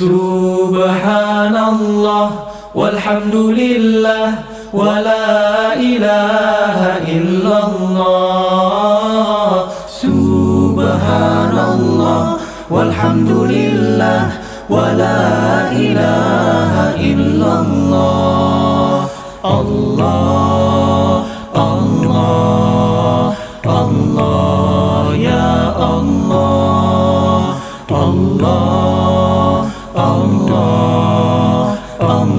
Subhanallah walhamdulillah wa la ilaha illallah. Subhanallah walhamdulillah wa la ilaha illallah. Allah, Allah, Allah, ya Allah, Allah, Allah, Allah.